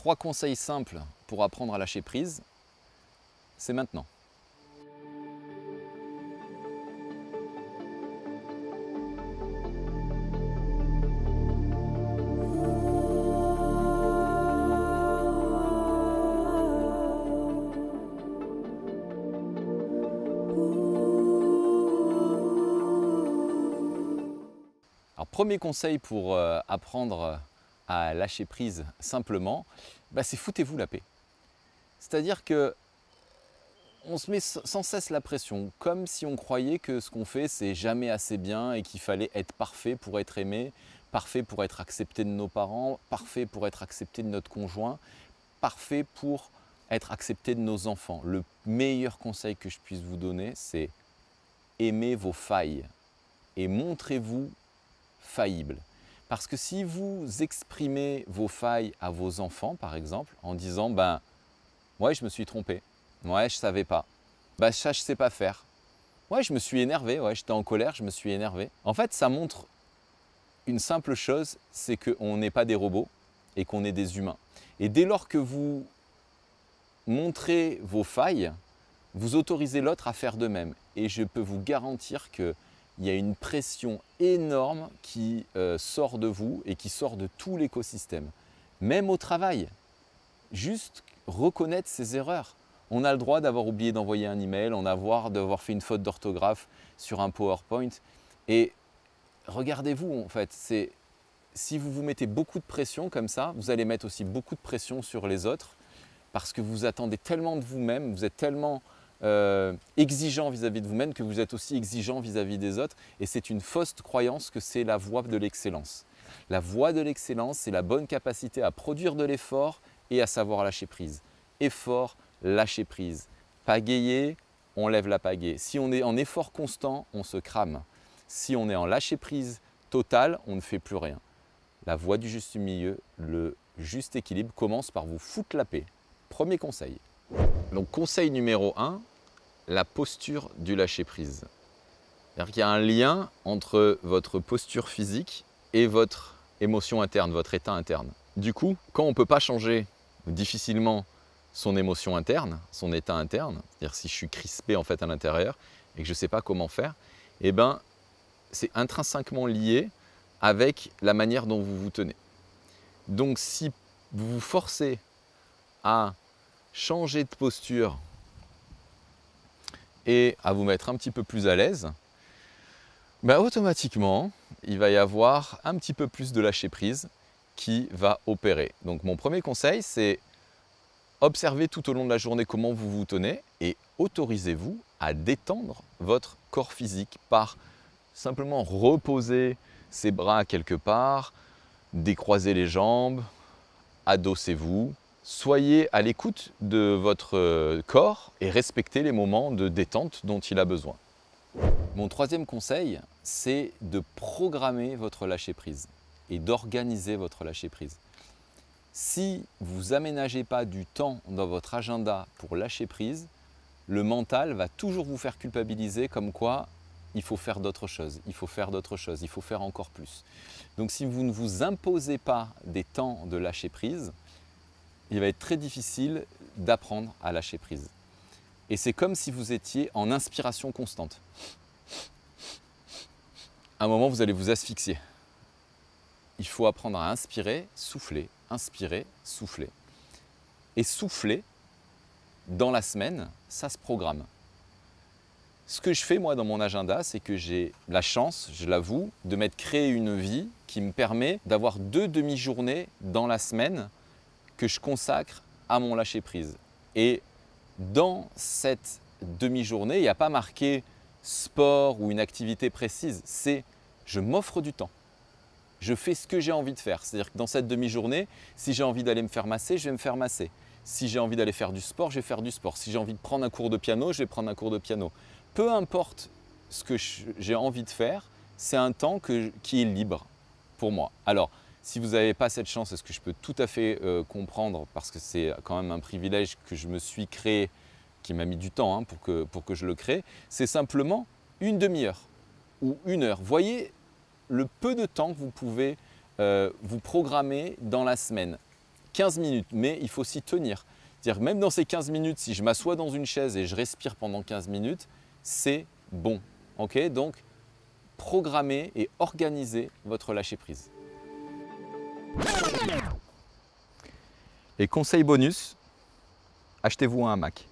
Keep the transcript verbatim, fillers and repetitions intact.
Trois conseils simples pour apprendre à lâcher prise, c'est maintenant. Alors, premier conseil pour euh, apprendre à lâcher prise simplement, bah, c'est foutez-vous la paix. C'est-à-dire que on se met sans cesse la pression, comme si on croyait que ce qu'on fait, c'est jamais assez bien et qu'il fallait être parfait pour être aimé, parfait pour être accepté de nos parents, parfait pour être accepté de notre conjoint, parfait pour être accepté de nos enfants. Le meilleur conseil que je puisse vous donner, c'est aimez vos failles et montrez-vous faillible. Parce que si vous exprimez vos failles à vos enfants, par exemple, en disant ben, « ouais, je me suis trompé, ouais, je ne savais pas, ben, ça, je ne sais pas faire, ouais, je me suis énervé, ouais, j'étais en colère, je me suis énervé ». En fait, ça montre une simple chose, c'est qu'on n'est pas des robots et qu'on est des humains. Et dès lors que vous montrez vos failles, vous autorisez l'autre à faire de même. Et je peux vous garantir que il y a une pression énorme qui euh, sort de vous et qui sort de tout l'écosystème. Même au travail, juste reconnaître ses erreurs. On a le droit d'avoir oublié d'envoyer un email, on a le droit d'avoir fait une faute d'orthographe sur un PowerPoint. Et regardez-vous, en fait, c'est, si vous vous mettez beaucoup de pression comme ça, vous allez mettre aussi beaucoup de pression sur les autres parce que vous attendez tellement de vous-même, vous êtes tellement Euh, exigeant vis-à-vis de vous-même que vous êtes aussi exigeant vis-à-vis des autres, et c'est une fausse croyance que c'est la voie de l'excellence. La voie de l'excellence, c'est la bonne capacité à produire de l'effort et à savoir lâcher prise. Effort, lâcher prise. Pagayer, on lève la pagaie. Si on est en effort constant, on se crame. Si on est en lâcher prise total, on ne fait plus rien. La voie du juste milieu, le juste équilibre commence par vous foutre la paix. Premier conseil. Donc conseil numéro un, la posture du lâcher-prise. C'est-à-dire qu'il y a un lien entre votre posture physique et votre émotion interne, votre état interne. Du coup, quand on ne peut pas changer difficilement son émotion interne, son état interne, c'est-à-dire si je suis crispé en fait à l'intérieur et que je ne sais pas comment faire, eh ben, c'est intrinsèquement lié avec la manière dont vous vous tenez. Donc si vous vous forcez à changer de posture et à vous mettre un petit peu plus à l'aise, ben automatiquement, il va y avoir un petit peu plus de lâcher prise qui va opérer. Donc mon premier conseil, c'est observez tout au long de la journée comment vous vous tenez et autorisez-vous à détendre votre corps physique par simplement reposer ses bras quelque part, décroiser les jambes, adossez-vous. Soyez à l'écoute de votre corps et respectez les moments de détente dont il a besoin. Mon troisième conseil, c'est de programmer votre lâcher-prise et d'organiser votre lâcher-prise. Si vous aménagez pas du temps dans votre agenda pour lâcher prise, le mental va toujours vous faire culpabiliser comme quoi il faut faire d'autres choses, il faut faire d'autres choses, il faut faire encore plus. Donc si vous ne vous imposez pas des temps de lâcher prise, il va être très difficile d'apprendre à lâcher prise. Et c'est comme si vous étiez en inspiration constante. À un moment, vous allez vous asphyxier. Il faut apprendre à inspirer, souffler, inspirer, souffler. Et souffler, dans la semaine, ça se programme. Ce que je fais moi dans mon agenda, c'est que j'ai la chance, je l'avoue, de m'être créé une vie qui me permet d'avoir deux demi-journées dans la semaine que je consacre à mon lâcher-prise. Et dans cette demi-journée, il n'y a pas marqué sport ou une activité précise, c'est je m'offre du temps. Je fais ce que j'ai envie de faire. C'est-à-dire que dans cette demi-journée, si j'ai envie d'aller me faire masser, je vais me faire masser. Si j'ai envie d'aller faire du sport, je vais faire du sport. Si j'ai envie de prendre un cours de piano, je vais prendre un cours de piano. Peu importe ce que j'ai envie de faire, c'est un temps que, qui est libre pour moi. Alors, si vous n'avez pas cette chance, est-ce que je peux tout à fait euh, comprendre, parce que c'est quand même un privilège que je me suis créé, qui m'a mis du temps hein, pour, que, pour que je le crée, c'est simplement une demi-heure ou une heure. Voyez le peu de temps que vous pouvez euh, vous programmer dans la semaine. quinze minutes, mais il faut s'y tenir. C'est-à-dire même dans ces quinze minutes, si je m'assois dans une chaise et je respire pendant quinze minutes, c'est bon. Okay, donc, programmez et organisez votre lâcher-prise. Et conseil bonus, achetez-vous un hamac.